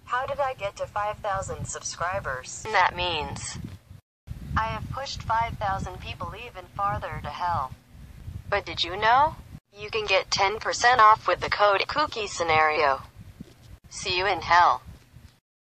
How did I get to 5,000 subscribers? That means I have pushed 5,000 people even farther to hell. But did you know? You can get 10% off with the code KOOKIE scenario. See you in hell.